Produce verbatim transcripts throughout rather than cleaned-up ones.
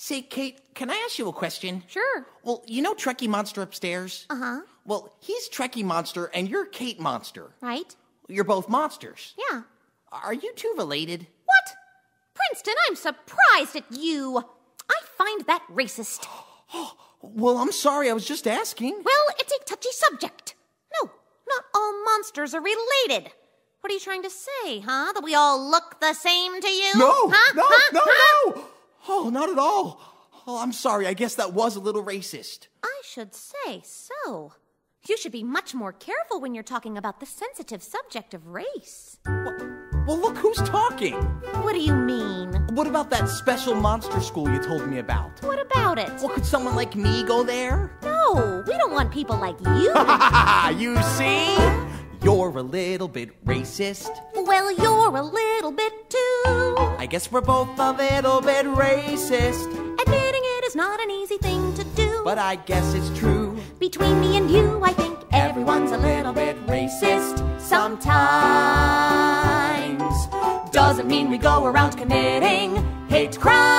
Say, Kate, can I ask you a question? Sure. Well, you know Trekkie Monster upstairs? Uh-huh. Well, he's Trekkie Monster and you're Kate Monster. Right. You're both monsters. Yeah. Are you two related? What? Princeton, I'm surprised at you. I find that racist. Well, I'm sorry, I was just asking. Well, it's a touchy subject. No, not all monsters are related. What are you trying to say, huh? That we all look the same to you? No, huh? no, huh? no, huh? no. Oh, not at all. Oh, I'm sorry, I guess that was a little racist. I should say so. You should be much more careful when you're talking about the sensitive subject of race. Well, well, look who's talking. What do you mean? What about that special monster school you told me about? What about it? Well, could someone like me go there? No, we don't want people like you. You see? You're a little bit racist. Well, you're a little bit too. I guess we're both a little bit racist. Admitting it is not an easy thing to do. But I guess it's true. Between me and you, I think everyone's a little bit racist sometimes. Doesn't mean we go around committing hate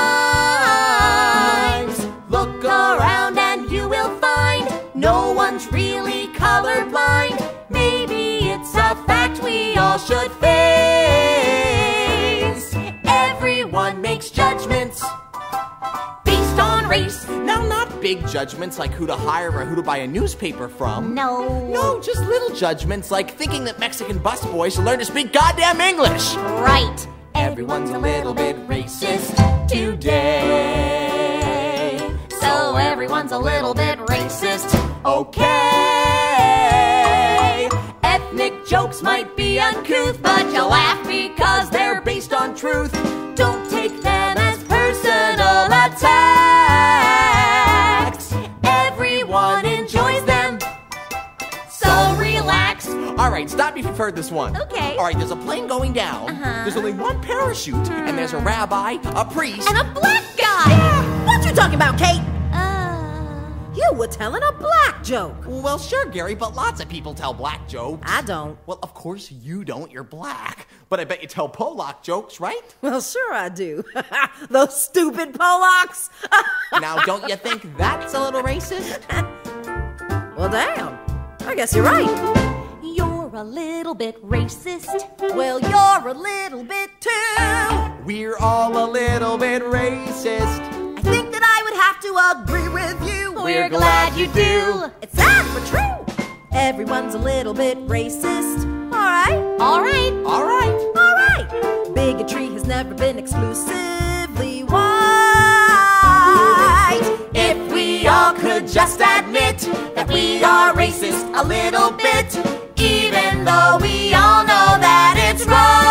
crimes. Look around and you will find no one's really colorblind. Maybe it's a fact we all should face. Everyone makes judgments based on race. Now, not big judgments like who to hire or who to buy a newspaper from. No. No, just little judgments like thinking that Mexican busboys should learn to speak goddamn English. Right. Everyone's a little bit racist today. So everyone's a little bit racist. Okay. Ethnic jokes might be uncouth, but you laugh because they're based on truth. Don't take them as personal attacks. Everyone enjoys them, so relax. All right, stop me if you've heard this one. Okay. All right, there's a plane going down. Uh-huh. There's only one parachute, and there's a rabbi, a priest, And a black guy. Yeah, what you talking about, Kate? Uh, You were telling a black joke. Well, sure, Gary, but lots of people tell black jokes. I don't. Well, of course you don't. You're black. But I bet you tell Polak jokes, right? Well, sure I do. Those stupid Polacks. Now, don't you think that's a little racist? Well, damn. I guess you're right. you're a little bit racist. Well, you're a little bit too. We're all a little bit racist. I think that I would have to agree with you. We're glad you do. It's sad but true. Everyone's a little bit racist. All right. All right. All right. All right. Bigotry has never been exclusively white. If we all could just admit that we are racist a little bit, even though we all know that it's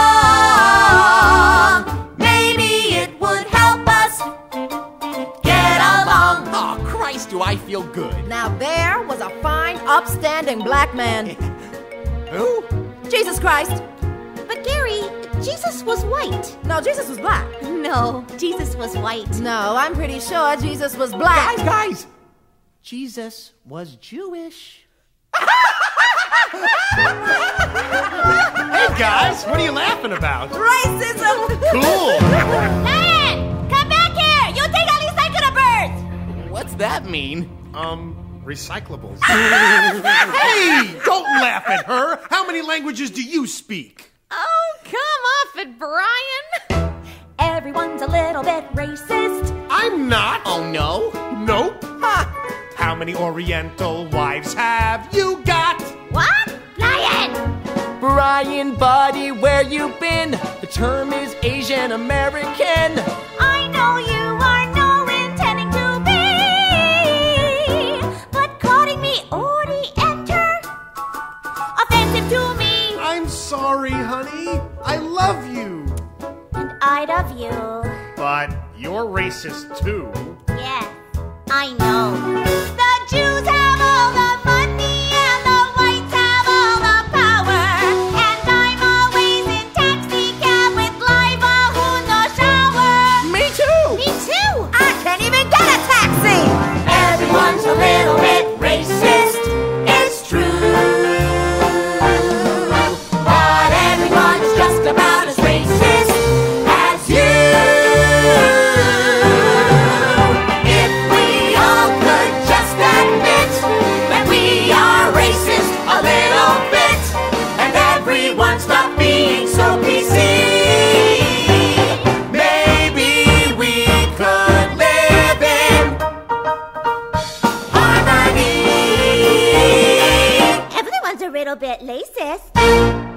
wrong, maybe it would help us get along. Oh, Christ, do I feel good. Now there was a fine, upstanding black man. Who? Jesus Christ. But Gary, Jesus was white. No, Jesus was black. No, Jesus was white. No, I'm pretty sure Jesus was black. Guys, guys! Jesus was Jewish. Hey guys, what are you laughing about? Racism. Cool. Hey! Come back here! You take all these birds! What's that mean? Um, recyclables. Hey, don't laugh at her. How many languages do you speak? Oh, come off it, Brian. Everyone's a little bit racist. I'm not. Oh, no? Nope. Ha. How many Oriental wives have you got? What? Brian! Brian, buddy, where you been? The term is Asian American. I know you are no intending to be, but calling me Orienter? Offensive to me. I'm sorry, honey. I love you. And I love you. But you're racist too. Yes, I know. The Jews have all the money and the whites have all the power. And I'm always in taxi cab with Liva who no shower. Me too! Me too! I can't even get a taxi. Everyone's a little bit racist, it's true. But everyone's just about as racist as you. little bit racist.